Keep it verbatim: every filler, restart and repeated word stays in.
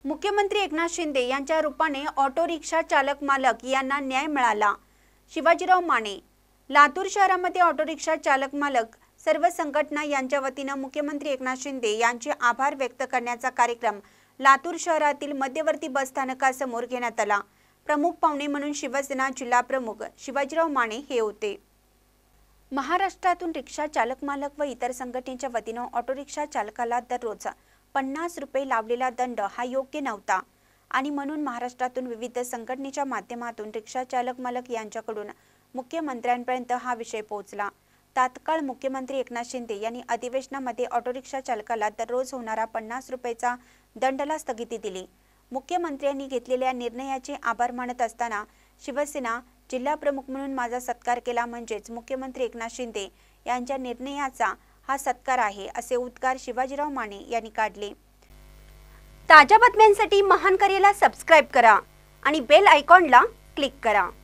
मुख्यमंत्री एकनाथ शिंदे यांच्या रूपाने ऑटो रिक्षा चालक मालक यांना न्याय मिळाला। शिवाजीराव माने। लातूर शहरामध्ये ऑटो रिक्षा चालक मालक सर्व संघटना यांच्या वतीने मुख्यमंत्री एकनाथ शिंदे यांचे आभार व्यक्त करण्याचा कार्यक्रम लातूर शहरातील मध्यवर्ती बस स्थानकासमोर घेण्यात आला। प्रमुख पाहुणे म्हणून शिवसेना जिल्हा प्रमुख शिवाजीराव माने हे होते। महाराष्ट्रातून रिक्षा चालक मालक व इतर संघटनेच्या वतीने ऑटो रिक्षा चालकाला दररोज पन्नास रुपये लावलेला दंड हा योग्य नव्हता आणि म्हणून महाराष्ट्रातून विविध संघटनेच्या माध्यमातून रिक्षा चालक मालक यांच्याकडून मुख्यमंत्र्यांपर्यंत हा विषय पोहोचला। तात्काळ मुख्यमंत्री एकनाथ शिंदे यांनी अधिवेशनामध्ये ऑटो रिक्षा चालकाला दररोज होणारा पन्नास रुपयाचा दंडाला स्थगिती दिली। मुख्यमंत्र्यांनी घेतलेल्या निर्णयाचे आभार मानत असताना शिवसेना जिल्हा प्रमुख म्हणून माझा सत्कार केला, म्हणजेच मुख्यमंत्री एकनाथ शिंदे यांच्या निर्णयाचा हा सत्कार आहे, असे उद्गार शिवाजीराव माने यांनी काढले। ताज्या बातम्यांसाठी महान करेला सबस्क्राइब करा आणि बेल आयकॉनला क्लिक करा।